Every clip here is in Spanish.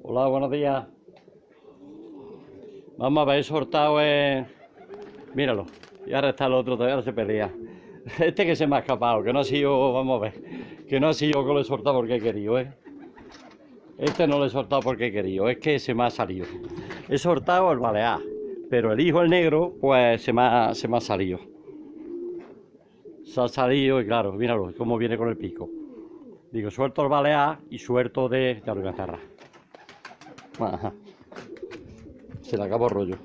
Hola, buenos días. Vamos a ver, he soltado míralo. Y ahora está el otro, todavía no se pelea. Este que se me ha escapado, que no ha sido, vamos a ver, que no ha sido yo que lo he soltado porque he querido, Este no lo he soltado porque he querido, es que se me ha salido. He soltado el balear, pero el hijo, el negro, pues se me ha salido. Se ha salido y claro, míralo, cómo viene con el pico. Digo, suelto el balear y suelto de... Ya lo voy a cerrar. Ajá. Se le acabó el rollo.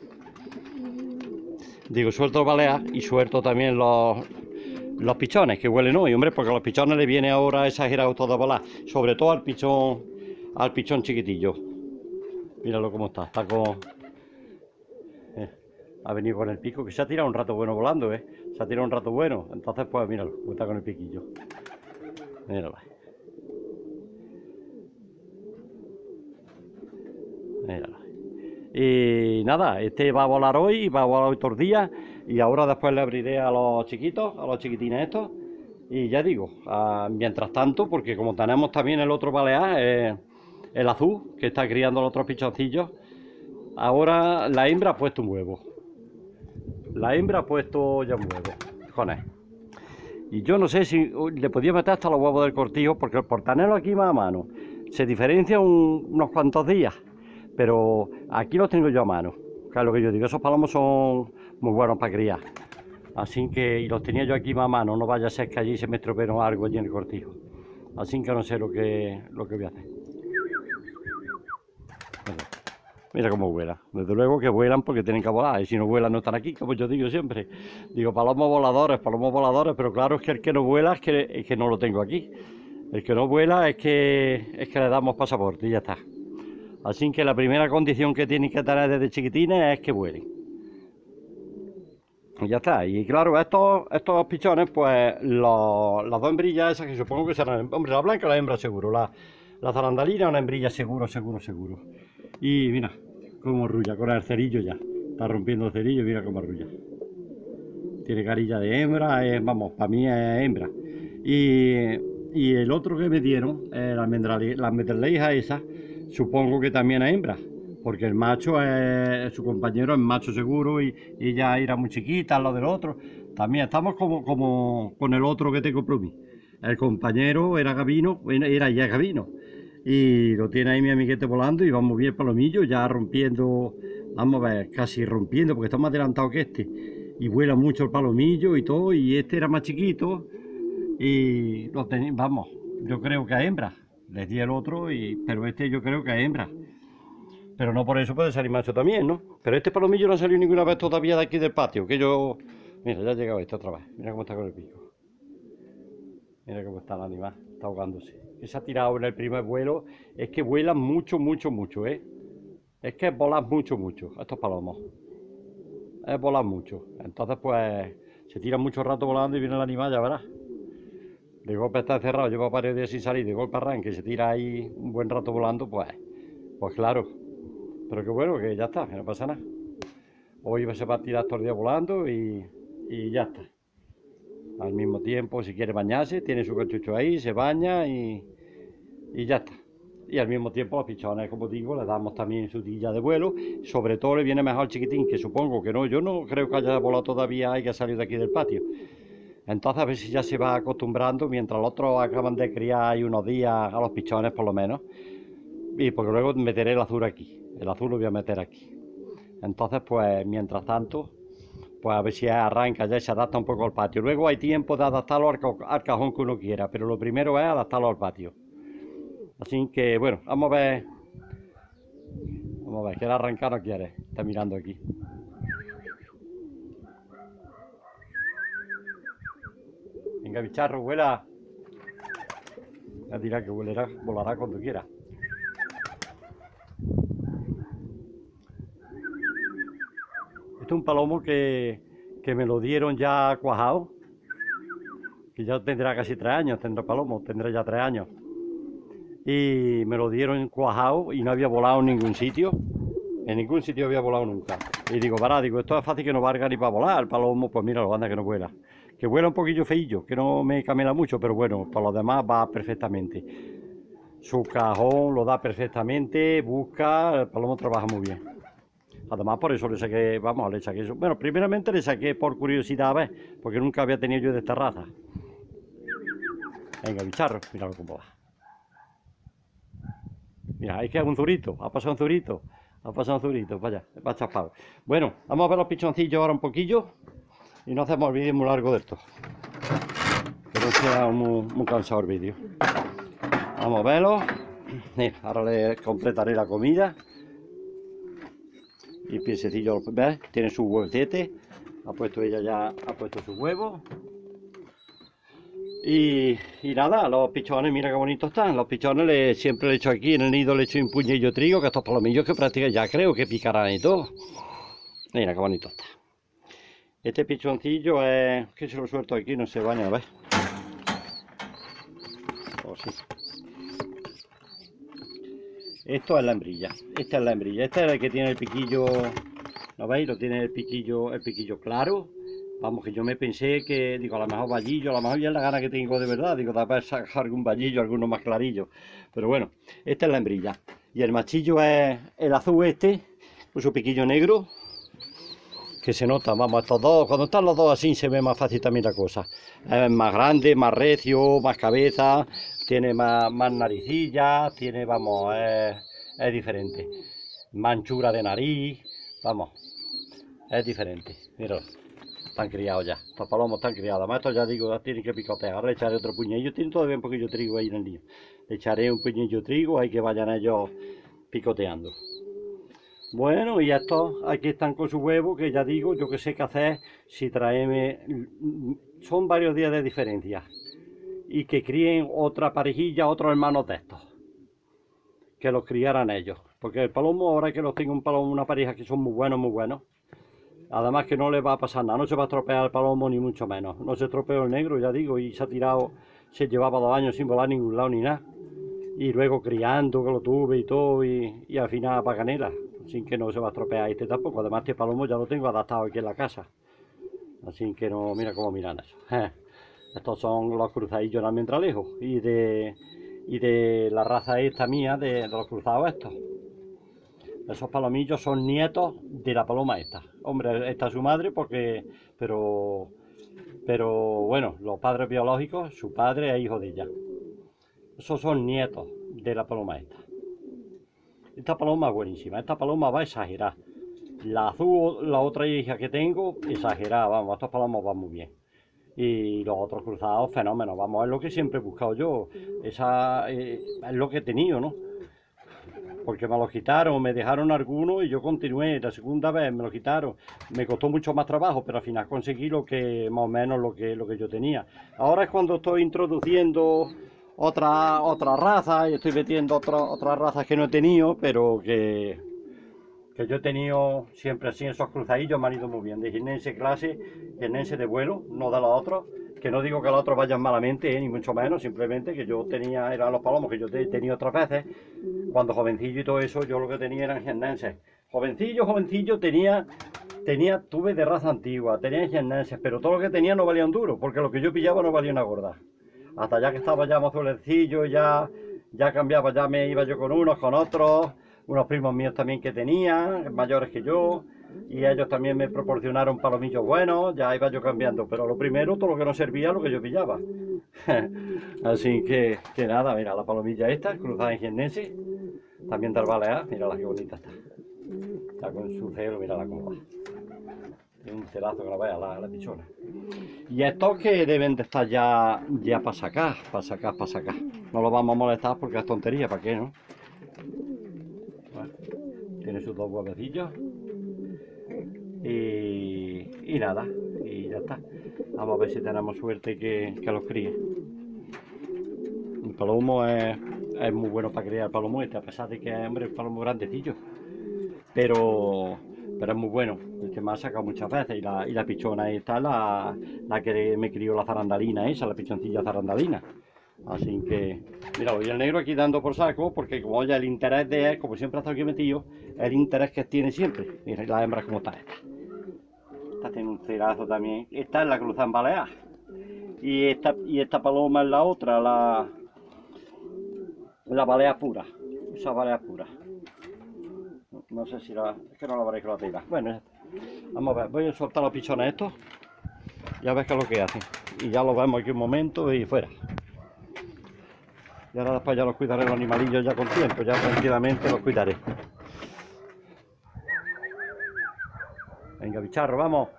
Digo, suelto el balear y suelto también los pichones, que huelen hoy, hombre, porque a los pichones le viene ahora exagerado todo volar. Sobre todo al pichón chiquitillo. Míralo cómo está con... ha venido con el pico, que se ha tirado un rato bueno volando, Se ha tirado un rato bueno. Entonces, pues míralo, está con el piquillo. Míralo. Míralo. Y nada, este va a volar hoy todos los días. Y ahora después le abriré a los chiquitos, a los chiquitines estos. Y ya digo, mientras tanto, porque como tenemos también el otro balear, el azul, que está criando los otros pichoncillos, ahora la hembra ha puesto un huevo. La hembra ha puesto ya un huevo, con él. Y yo no sé si le podía meter hasta los huevos del cortijo, porque por tenerlo aquí más a mano, se diferencia unos cuantos días. Pero aquí los tengo yo a mano, que es lo que yo digo, esos palomos son muy buenos para criar. Así que, y los tenía yo aquí más a mano, no vaya a ser que allí se me estropee algo allí en el cortijo. Así que no sé lo que voy a hacer. Mira cómo vuelan. Desde luego que vuelan porque tienen que volar, y si no vuelan no están aquí, como yo digo siempre. Digo, palomos voladores, pero claro es que el que no vuela es que no lo tengo aquí. El que no vuela es que le damos pasaporte y ya está. Así que la primera condición que tienen que tener desde chiquitines es que vuelen. Y ya está. Y claro, estos pichones, pues las dos hembrillas esas que supongo que serán... Hombre, la blanca la hembra seguro. La zarandalina es una hembrilla seguro. Y mira cómo rulla con el cerillo ya. Está rompiendo el cerillo y mira cómo rulla. Tiene carilla de hembra, vamos, para mí es hembra. Y el otro que me dieron, la almendraleja esa, supongo que también es hembra, porque el macho su compañero es macho seguro y ella era muy chiquita, lo del otro. También estamos como con el otro que tengo por mí. El compañero era gavino, era ya gavino. Y lo tiene ahí mi amiguete volando y vamos bien palomillo, ya rompiendo, vamos a ver, casi rompiendo, porque está más adelantado que este. Y vuela mucho el palomillo y todo, y este era más chiquito. Y lo vamos, yo creo que es hembra. Les di el otro, pero este yo creo que es hembra. Pero no por eso puede salir macho también, ¿no? Pero este palomillo no ha salido ninguna vez todavía de aquí del patio, que yo... Mira, ya ha llegado este otra vez. Mira cómo está con el pico. Mira cómo está el animal, está ahogándose. Que se ha tirado en el primer vuelo. Es que vuelan mucho, Es que volan mucho, estos palomos. Es volar mucho. Entonces, pues, se tira mucho rato volando y viene el animal, ya verás. De golpe está encerrado, lleva varios días sin salir, de golpe arranca y se tira ahí un buen rato volando, pues claro. Pero qué bueno, que ya está, que no pasa nada. Hoy se va a tirar todo el día volando y ya está. Al mismo tiempo, si quiere bañarse, tiene su cachucho ahí, se baña y ya está. Y al mismo tiempo los pichones, como digo, le damos también su tilla de vuelo. Sobre todo le viene mejor al chiquitín, que supongo que no, yo no creo que haya volado todavía y que ha salido de aquí del patio. Entonces a ver si ya se va acostumbrando, mientras los otros acaban de criar ahí unos días a los pichones por lo menos. Y porque luego meteré el azul aquí, el azul lo voy a meter aquí. Entonces pues mientras tanto, pues a ver si arranca ya y se adapta un poco al patio. Luego hay tiempo de adaptarlo al cajón que uno quiera, pero lo primero es adaptarlo al patio. Así que bueno, vamos a ver, quiere arrancar o no quiere, está mirando aquí. Venga, bicharro, vuela. Ya dirá que volará cuando quiera. Este es un palomo que me lo dieron ya cuajado. Que ya tendrá casi 3 años, tendrá ya 3 años. Y me lo dieron cuajado y no había volado en ningún sitio. En ningún sitio había volado nunca. Y digo, esto es fácil que no valga ni para volar. El palomo, pues mira, lo anda que no vuela. Que vuela un poquillo feillo, que no me camela mucho, pero bueno, por lo demás va perfectamente. Su cajón lo da perfectamente, busca, el palomo trabaja muy bien. Además, por eso le saqué, vamos, le saqué eso. Bueno, primeramente le saqué por curiosidad, ¿ves? Porque nunca había tenido yo de esta raza. Venga, bicharro, míralo cómo va. Mira, es que es un zurito, ha pasado un zurito. Ha pasado un zurito, vaya, va chapado. Bueno, vamos a ver los pichoncillos ahora un poquillo. Y no hacemos el vídeo muy largo de esto. Que no sea muy cansado el vídeo. Vamos a verlo. Mira, ahora le completaré la comida. Y el piececillo, ¿ves? Tiene su huevete. Ha puesto ella ya, ha puesto su huevo. Y nada, los pichones, mira qué bonitos están. Los pichones siempre le echo aquí en el nido, le echo un puñillo de trigo, que estos palomillos que prácticamente ya creo que picarán y todo. Mira qué bonito está. Este pichoncillo es que se lo suelto aquí, no se baña, ¿ves? Oh, sí. Esto es la hembrilla, esta es la hembrilla, este es el que tiene el piquillo, ¿lo veis? Lo tiene el piquillo claro. Vamos, que yo me pensé que, digo, a lo mejor vallillo, a lo mejor ya es la gana que tengo de verdad, digo, de haber sacado algún vallillo, alguno más clarillo. Pero bueno, esta es la hembrilla. Y el machillo es el azul este, con su piquillo negro, que se nota, vamos, estos dos, cuando están los dos así se ve más fácil también la cosa. Es más grande, más recio, más cabeza, tiene más naricillas, tiene, vamos, es diferente. Más anchura de nariz, vamos, es diferente. Mira, están criados ya, estos palomos están criados. Además, estos ya digo, ya tienen que picotear. Ahora le echaré otro puñillo, tienen todavía un poquillo de trigo ahí en el nido. Le echaré un puñillo de trigo, ahí que vayan ellos picoteando. Bueno, y estos aquí están con su huevo, que ya digo, yo que sé qué hacer si traeme. Son varios días de diferencia. Y que críen otra parejilla, otros hermanos de estos. Que los criaran ellos. Porque el palomo, ahora que los tengo un palomo, una pareja que son muy buenos, muy buenos. Además que no le va a pasar nada, no se va a estropear el palomo ni mucho menos. No se estropeó el negro, ya digo, y se ha tirado, se llevaba 2 años sin volar a ningún lado ni nada. Y luego criando, que lo tuve y todo, y al final para canela, sin que no se va a estropear este tampoco. Además este palomo ya lo tengo adaptado aquí en la casa. Así que no, mira cómo miran eso. Estos son los cruzadillos de almendralejo y de la raza esta mía, de los cruzados estos. Esos palomillos son nietos de la paloma esta. Hombre, esta es su madre porque, pero bueno, los padres biológicos, su padre es hijo de ella. Esos son nietos de la paloma esta. Esta paloma es buenísima, esta paloma va a exagerar. La azul, la otra hija que tengo, exagerada, vamos, estos palomas van muy bien. Y los otros cruzados, fenómenos, vamos, es lo que siempre he buscado yo. Es lo que he tenido, ¿no? Porque me los quitaron, me dejaron algunos y yo continué. La segunda vez me lo quitaron. Me costó mucho más trabajo, pero al final conseguí lo que, más o menos lo que yo tenía. Ahora es cuando estoy introduciendo otra raza y estoy metiendo otras razas que no he tenido, pero que yo he tenido siempre así, esos cruzadillos me han ido muy bien. De jienense clase, jienense de vuelo, no de los otros. Que no digo que los otros vayan malamente, ni mucho menos, simplemente que yo tenía, eran los palomos que yo he tenido otras veces. Cuando jovencillo y todo eso, yo lo que tenía eran jienenses. Jovencillo tuve de raza antigua, tenía jienenses, pero todo lo que tenía no valía un duro, porque lo que yo pillaba no valía una gorda. Hasta ya que estaba ya mozuelecillo, ya cambiaba, ya me iba yo con unos, con otros, unos primos míos también que tenían, mayores que yo, y ellos también me proporcionaron palomillos buenos, ya iba yo cambiando, pero lo primero, todo lo que no servía, lo que yo pillaba. Así que nada, mira la palomilla esta, cruzada en jiennense, también del Balear, mira la que bonita está. Está con su celo, mira la cómo va. Tiene un celazo que la vea la pichona. Y estos que deben de estar ya para sacar. No los vamos a molestar porque es tontería, ¿para qué, no? Bueno, tiene sus 2 huevecillos. Y nada, y ya está. Vamos a ver si tenemos suerte que los críe. El palomo es muy bueno para criar el palomo este, a pesar de que es, hombre, un palomo grandecillo. Pero es muy bueno, el que me ha sacado muchas veces. Y la pichona esta, la que me crió la zarandalina esa, la pichoncilla zarandalina. Así que, mira, y el negro aquí dando por saco, porque como ya el interés de él, como siempre ha estado aquí metido, el interés que tiene siempre. Mira, la hembra como está esta. Esta tiene un cerazo también. Esta es la cruzada en Balear. Y esta paloma es la otra, La balea pura, esa balea pura. No sé si la... es que no la veréis con la tela. Bueno, ya está. Vamos a ver, voy a soltar los pichones estos. Ya ves qué es lo que hacen. Y ya los vemos aquí un momento y fuera. Y ahora después ya los cuidaré los animalillos ya con tiempo, ya tranquilamente los cuidaré. Venga, bicharro, vamos.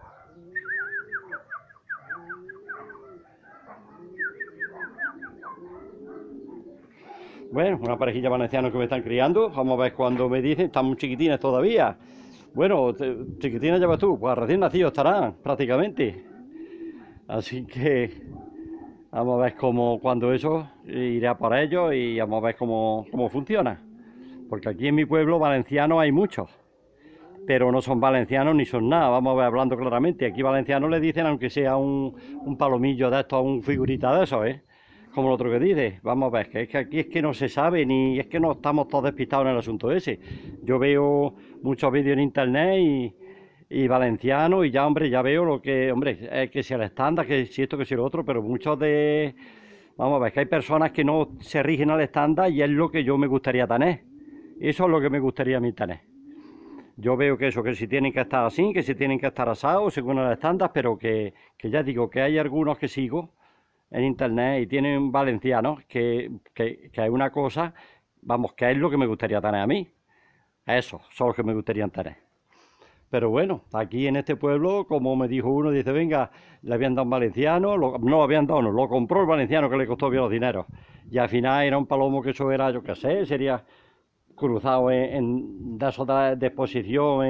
Bueno, una parejilla valenciana que me están criando. Vamos a ver cuando me dicen, están muy chiquitines todavía. Bueno, chiquitines llevas tú, pues recién nacidos estarán prácticamente. Así que vamos a ver cómo, cuando eso, iré a por ellos y vamos a ver cómo funciona. Porque aquí en mi pueblo valencianos hay muchos, pero no son valencianos ni son nada, vamos a ver hablando claramente. Aquí valencianos le dicen, aunque sea un palomillo de estos, un figurita de esos, ¿eh? Como el otro que dice, vamos a ver, que es que aquí es que no se sabe, ni es que no estamos todos despistados en el asunto ese. Yo veo muchos vídeos en internet y valenciano y ya, hombre, ya veo lo que, hombre, es que si el estándar, que si esto, que si lo otro, pero muchos de... Vamos a ver, que hay personas que no se rigen al estándar y es lo que yo me gustaría tener. Eso es lo que me gustaría a mí tener. Yo veo que eso, que si tienen que estar así, que si tienen que estar asados según el estándar, pero que ya digo que hay algunos que sigo en internet y tienen valencianos que es una cosa, vamos, que es lo que me gustaría tener a mí. Eso, son los que me gustaría tener. Pero bueno, aquí en este pueblo, como me dijo uno, dice, venga, le habían dado un valenciano, no lo habían dado, no, lo compró el valenciano que le costó bien los dineros. Y al final era un palomo que eso era, yo qué sé, sería cruzado de esos de exposición,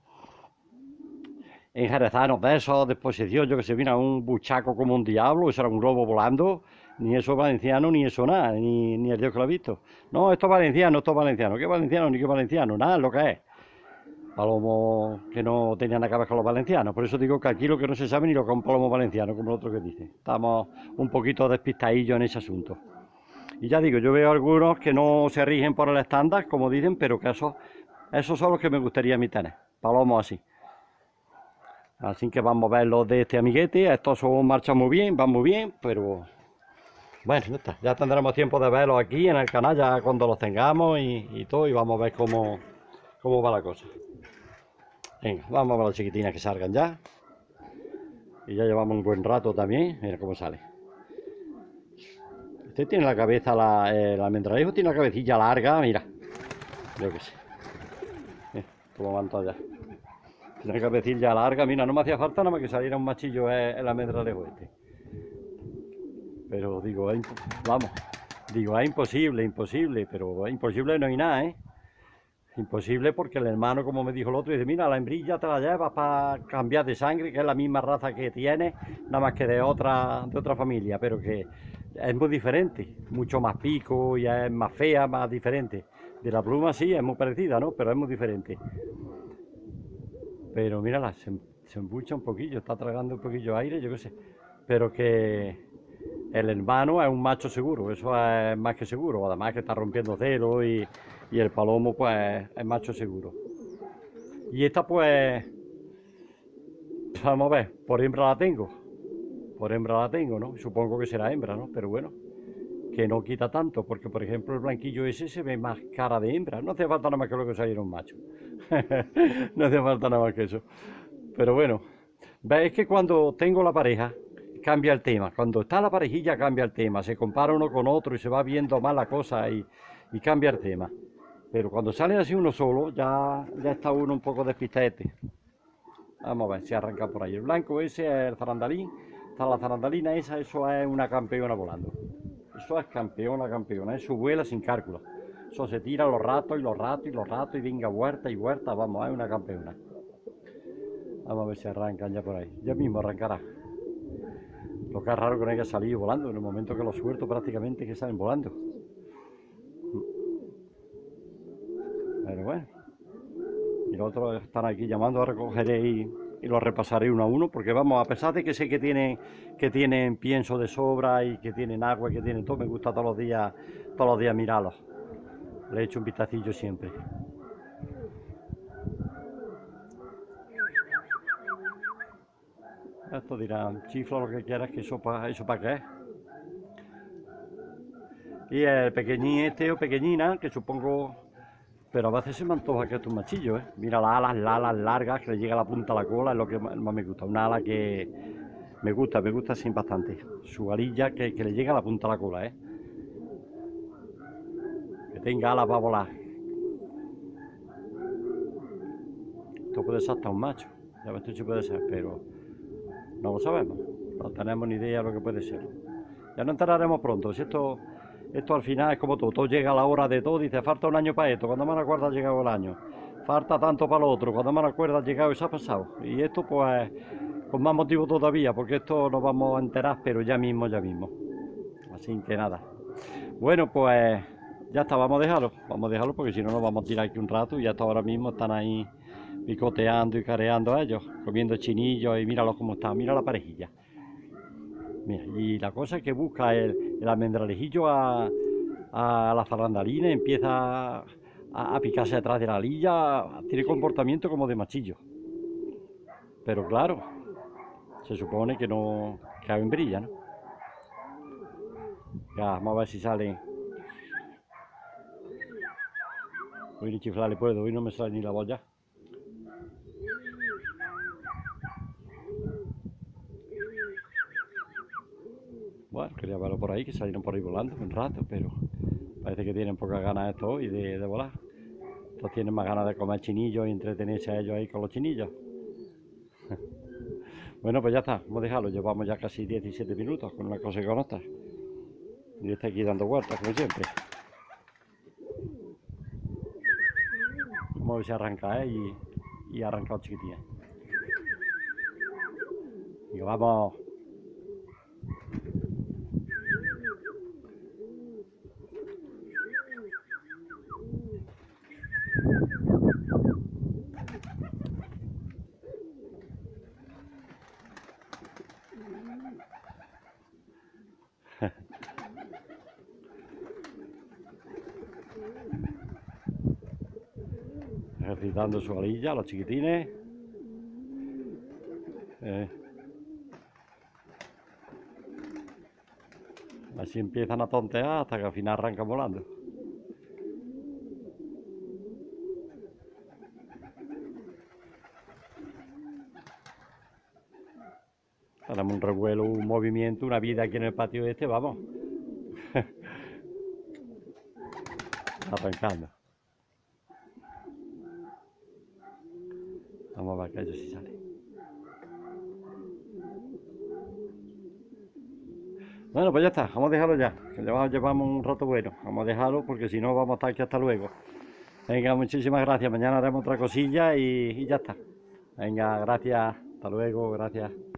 en jerezanos de esos, de exposición, yo que sé, mira, un buchaco como un diablo, eso era un globo volando, ni eso valenciano, ni eso nada, ni el Dios que lo ha visto. No, esto es valenciano, ¿qué valenciano, ni qué valenciano? Nada, lo que es. Palomo que no tenían nada que ver con los valencianos, por eso digo que aquí lo que no se sabe ni lo que es un palomo valenciano, como el otro que dice. Estamos un poquito despistadillos en ese asunto. Y ya digo, yo veo algunos que no se rigen por el estándar, como dicen, pero que esos son los que me gustaría a mí tener, palomos así. Así que vamos a ver los de este amiguete, estos son, marchan muy bien, van muy bien, pero bueno, ya está. Ya tendremos tiempo de verlos aquí en el canal, ya cuando los tengamos y todo, y vamos a ver cómo va la cosa. Venga, vamos a ver las chiquitinas que salgan ya. Y ya llevamos un buen rato también, mira cómo sale. Este tiene la cabeza, el almendralejo tiene la cabecilla larga, mira. Yo qué sé. Cómo van todas ya. Tiene la cabecilla larga, mira, no me hacía falta nada más que saliera un machillo el almendralejo este. Pero digo, vamos, digo, es imposible, pero imposible no hay nada, ¿eh? Imposible porque el hermano, como me dijo el otro, dice, mira, la hembrilla te la llevas para cambiar de sangre, que es la misma raza que tiene, nada más que de otra familia, pero que es muy diferente, mucho más pico y es más fea, más diferente. De la pluma sí, es muy parecida, ¿no? Pero es muy diferente. Pero mírala, se embucha un poquillo, está tragando un poquillo de aire, yo qué sé. Pero que el hermano es un macho seguro, eso es más que seguro. Además que está rompiendo celo y el palomo pues es macho seguro. Y esta pues, vamos a ver, por hembra la tengo. Por hembra la tengo, ¿no? Supongo que será hembra, ¿no? Pero bueno, que no quita tanto, porque por ejemplo el blanquillo ese se ve más cara de hembra. No hace falta nada más que lo que saliera un macho. No hace falta nada más que eso. Pero bueno, es que cuando tengo la pareja, cambia el tema. Cuando está la parejilla, cambia el tema. Se compara uno con otro y se va viendo mal la cosa y cambia el tema. Pero cuando sale así uno solo, ya está uno un poco despistete. Vamos a ver si arranca por ahí. El blanco ese es el zarandalín. Está la zarandalina esa, eso es una campeona volando. Eso es campeona. Eso vuela sin cálculo. Eso se tira los ratos y los ratos y los ratos y venga vuelta y vuelta. Vamos, es una campeona. Vamos a ver si arrancan ya por ahí. Ya mismo arrancará. Lo que es raro que no haya salido volando. En el momento que lo suelto prácticamente que salen volando. Pero bueno. Y los otros están aquí llamando, a recogeré y los repasaré uno a uno. Porque vamos, a pesar de que sé que tienen pienso de sobra y que tienen agua y que tienen todo, me gusta todos los días mirarlos. Le echo un vistacillo siempre. Esto dirán, chifla lo que quieras, que eso para qué es. Y el pequeñín este o pequeñina, que supongo... Pero a veces se me antoja que esto es un machillo, ¿eh? Mira las alas largas, que le llega a la punta de la cola, es lo que más me gusta. Una ala que me gusta así bastante. Su alilla que le llega a la punta de la cola, ¿eh? Que tenga alas para volar. Esto puede ser hasta un macho, ya ves tú si puede ser, pero no lo sabemos. No tenemos ni idea de lo que puede ser. Ya nos enteraremos pronto. Si esto al final es como todo llega a la hora de todo, dice, falta un año para esto, cuando me acuerdo ha llegado el año. Falta tanto para lo otro, cuando me acuerdo ha llegado y se ha pasado. Y esto pues, con más motivo todavía, porque esto nos vamos a enterar, pero ya mismo. Así que nada. Bueno, pues ya está, vamos a dejarlo porque si no nos vamos a tirar aquí un rato y hasta ahora mismo están ahí picoteando y careando a ellos, comiendo chinillos y míralos cómo están, mira la parejilla. Mira, y la cosa es que busca el almendralejillo a la zarandalina, empieza a picarse detrás de la lilla, tiene comportamiento como de machillo. Pero claro, se supone que no, que hembrilla, ¿no? Ya, vamos a ver si salen. Hoy ni chiflarle puedo, hoy no me sale ni la voz ya. Bueno, quería verlo por ahí, que salieron por ahí volando un rato, pero parece que tienen pocas ganas esto hoy de volar. Estos tienen más ganas de comer chinillos y entretenerse a ellos ahí con los chinillos. Bueno, pues ya está, vamos a dejarlo. Llevamos ya casi 17 minutos con una cosa y con otra. Y está aquí dando vueltas, como siempre. Vamos a ver si arranca, y ha arrancado chiquitilla. Y vamos. Ejercitando su alilla, los chiquitines. Así empiezan a tontear hasta que al final arrancan volando. Tenemos un revuelo, un movimiento, una vida aquí en el patio este, vamos. Arrancando. Vamos a ver que ellos sí sale. Bueno, pues ya está, vamos a dejarlo ya, que llevamos un rato bueno, vamos a dejarlo porque si no vamos a estar aquí hasta luego. Venga, muchísimas gracias, mañana haremos otra cosilla y ya está. Venga, gracias, hasta luego, gracias.